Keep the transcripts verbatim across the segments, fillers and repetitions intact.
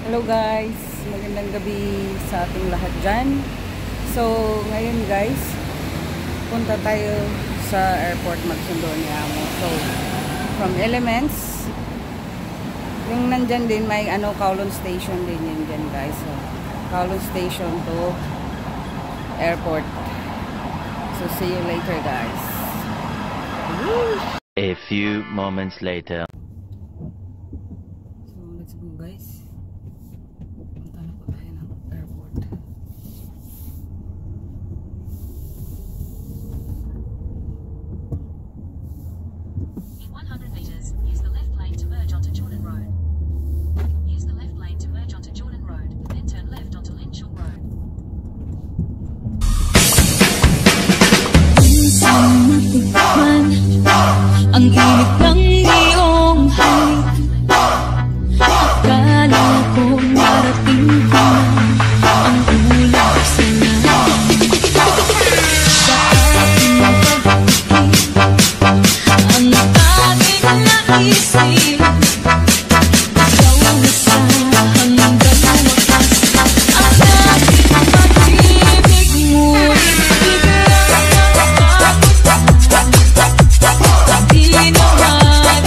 Hello guys, magandang gabi sa ating lahat dyan. So ngayon guys, punta tayo sa airport, magsundo ni Amo. So from Elements, yung nandyan din may ano, Kowloon Station din yun dyan guys. So Kowloon Station to airport. So see you later guys. Woo! A few moments later. So let's go guys. Punta na po tayo ng airport. In one hundred meters, use the left lane to merge onto Jordan Road. Use the left lane to merge onto Jordan Road, then turn left onto Linshaw Road. Minsan matikman ang init ng iyong halik. Akala ko narating ko na ang ulang sa langit. Sa ating pag-ibig, ang tanging naisip, ikaw na sa hanggang wakas. Ang aking pag-ibig mo'y biglang nakapagod. Di na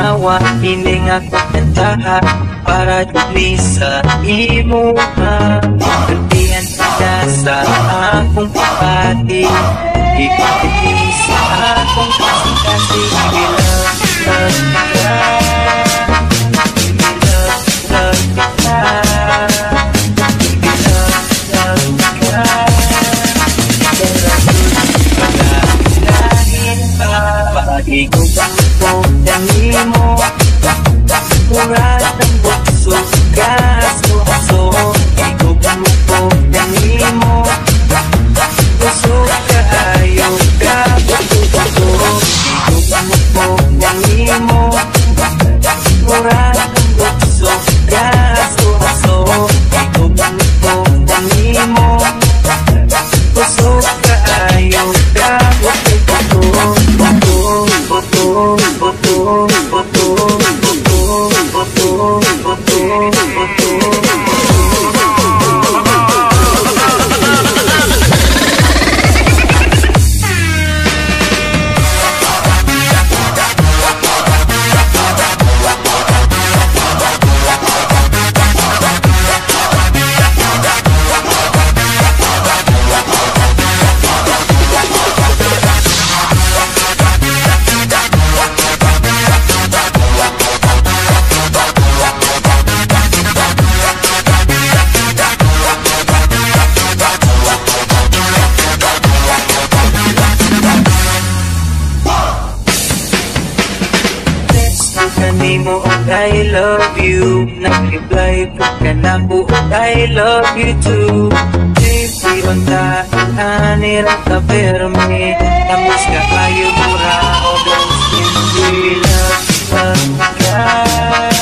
tanawa Hiling ako kantaha para dili sa imo ha Pertihan ka sa akong pagpati Ipatiti sa akong kasikasi Give me love, love, love Give me love, love, love Give me love, love, love Pagkakahin pa Pag-igugan ko dami mo Murat ng bukso Gas mo aso Igugan mo ko dami mo Busog ka ayaw ka Buto-buto Igugan mo ko dami mo Murat ng bukso Gas mo aso Igugan mo ko dami mo Busog ka ayaw ka Buto-buto Buto, buto, buto, buto, buto, buto, buto, mo og I love you Nag-reply po ka na po og I love you too Baby, unta ang anir ka perme Tamos ka kayo mura o don't skin We love, love, love